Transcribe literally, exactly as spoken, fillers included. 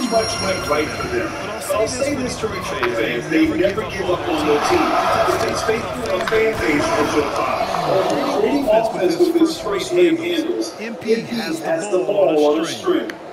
much went right for them. But I'll say this to Richmond fans, they never give up on their team. It's faithful a fan base from the top. Creating offense with his straight hand handles, M P has the ball on a string.